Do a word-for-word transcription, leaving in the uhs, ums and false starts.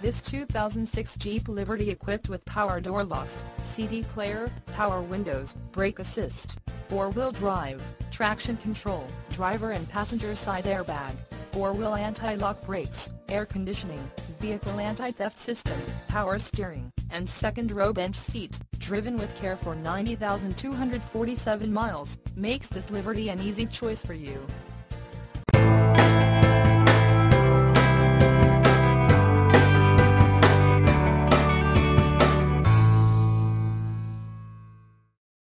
This two thousand six Jeep Liberty, equipped with power door locks, C D player, power windows, brake assist, four-wheel drive, traction control, driver and passenger side airbag, four-wheel anti-lock brakes, air conditioning, vehicle anti-theft system, power steering, and second-row bench seat, driven with care for ninety thousand two hundred forty-seven miles, makes this Liberty an easy choice for you.